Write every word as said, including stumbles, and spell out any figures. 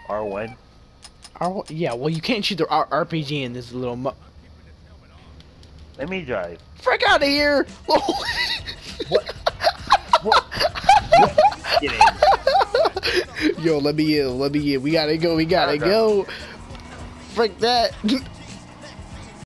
R one. R yeah, well, you can't shoot the R RPG in this little mo- Let me drive. Frick out of here! What? What? What? Get in. Yo, let me in, let me in. We gotta go, we gotta Okay. go. Frick that.